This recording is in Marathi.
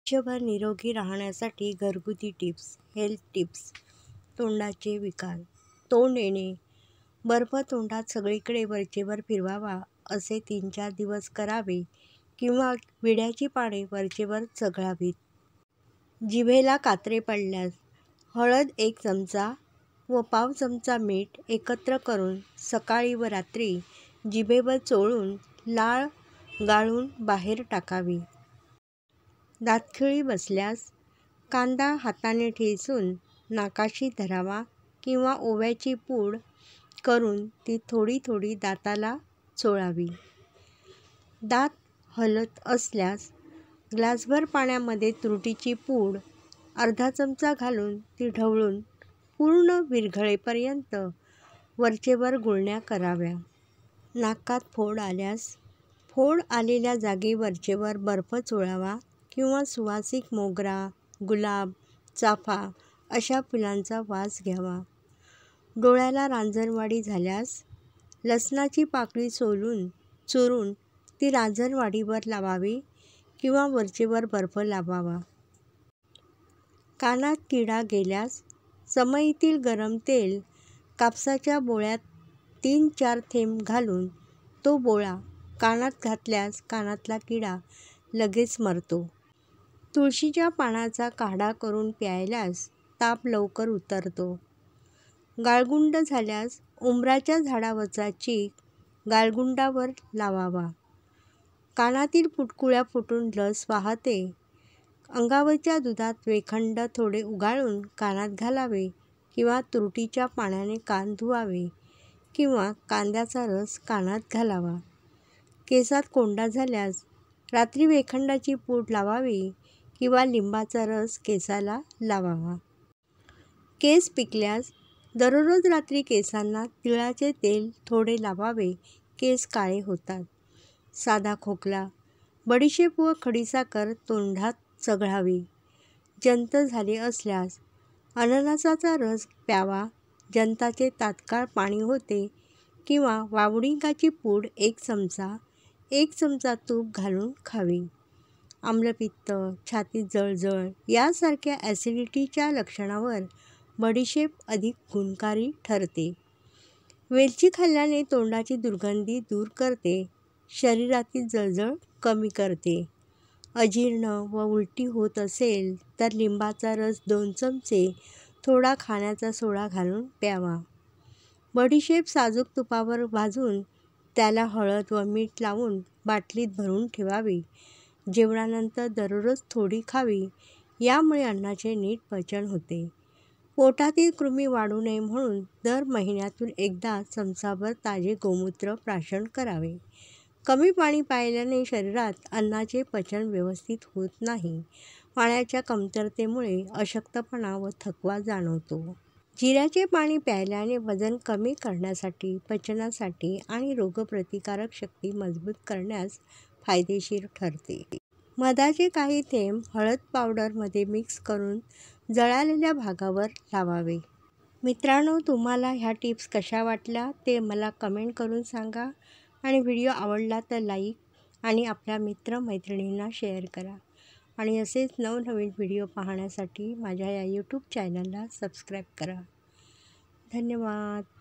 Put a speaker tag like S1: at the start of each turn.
S1: आयुष्यभर निरोगी राहण्यासाठी घरगुती टिप्स, हेल्थ टिप्स. तोंडाचे विकार. तोंड येणे. बर्फ तोंडात सगळीकडे वरचेवर फिरवावा असे 3-4 दिवस करावे किंवा विड्याची पाने वरचेवर चघळावीत. जिभेला कात्रे पडल्यास हळद 1 चमचा व पाव चमचा मीठ एकत्र करून सकाळी व रात्री जिभेवर चोळून लाळ गाळून बाहेर टाकावी. दातखिळी बसल्यास कांदा हाताने ठेचून नाकाशी धरावा किंवा ओव्याची पूड करून ती थोडी थोडी दाताला चोळावी. दात हलत असल्यास ग्लासभर पाण्यामध्ये तुरटीची पूड अर्धा चमचा घालून ती ढवळून पूर्ण विरघळेपर्यंत वरचेवर गुळण्या कराव्या. नाकात फोड आल्यास फोड आलेल्या जागी वरचेवर बर्फ चोळावा किंवा सुवासिक मोगरा, गुलाब, चाफा अशा फुलांचा वास घ्यावा. डोळ्याला रांजणवाडी झाल्यास लसणाची पाकळी चुरून ती रांजणवाडीवर लावावी किंवा वरचेवर बर्फ लावावा. कानात किडा गेल्यास समईतील गरम तेल कापसाच्या बोळ्यात 3-4 थेंब घालून तो बोळा कानात घातल्यास कानातला किडा लगेच मरतो. तुळशीच्या पानाचा काढा करून प्यायल्यास ताप लवकर उतरतो. गाळगुंड झाल्यास उंबराच्या झाडावरचा चीक गाळगुंडावर लावावा. कानातील पुटकुळ्या फुटून लस वाहते. अंगावरच्या दुधात वेखंड थोडे उगाळून कानात घालावे किंवा तुरटीच्या पाण्याने कान धुवावे किंवा कांद्याचा रस कानात घालावा. केसात कोंडा झाल्यास रात्री वेखंडाची पूड लावावी किंवा लिंबाचा रस केसाला लावावा. केस पिकल्यास दररोज रात्री केसांना तिळाचे तेल थोडे लावावे. केस काळे होतात. साधा खोकला. बडीशेप व खडीसाखर तोंडात चघळावी. जंत झाले असल्यास अननसाचा रस प्यावा. जंताचे तात्काळ पाणी होते किंवा वावडिंकाची पूड 1 चमचा, 1 चमचा तूप घालून खावी. आम्लपित्त, छातीत जळजळ यासारख्या ॲसिडिटीच्या लक्षणावर बडीशेप अधिक गुणकारी ठरते. वेलची खाल्ल्याने तोंडाची दुर्गंधी दूर करते. शरीरातील जळजळ कमी करते. अजीर्ण व उलटी होत असेल तर लिंबाचा रस 2 चमचे थोडा खाण्याचा सोडा घालून प्यावा. बडीशेप साजूक तुपावर भाजून त्याला हळद व मीठ लावून बाटलीत भरून ठेवावी. जेवणानंतर दररोज थोडी खावी. यामुळे अन्नाचे नीट पचन होते. पोटातील कृमी वाढू नये म्हणून दर महिन्यातून एकदा चमचाभर ताजे गोमूत्र प्राशन करावे. कमी पाणी प्यायल्याने शरीरात अन्नाचे पचन व्यवस्थित होत नाही. पाण्याच्या कमतरतेमुळे अशक्तपणा व थकवा जाणवतो. जिऱ्याचे पाणी प्यायल्याने वजन कमी करण्यासाठी, पचनासाठी आणि रोगप्रतिकारक शक्ती मजबूत करण्यास फायदेशीर ठरते. मधाचे काही थेंब हळद पावडरमध्ये मिक्स करून जळालेल्या भागावर लावावे. मित्रांनो, तुम्हाला ह्या टिप्स कशा वाटल्या ते मला कमेंट करून सांगा आणि व्हिडिओ आवडला तर लाईक आणि आपल्या मित्रमैत्रिणींना शेअर करा आणि असेच नवनवीन व्हिडिओ पाहण्यासाठी माझ्या या यूट्यूब चॅनलला सबस्क्राईब करा. धन्यवाद.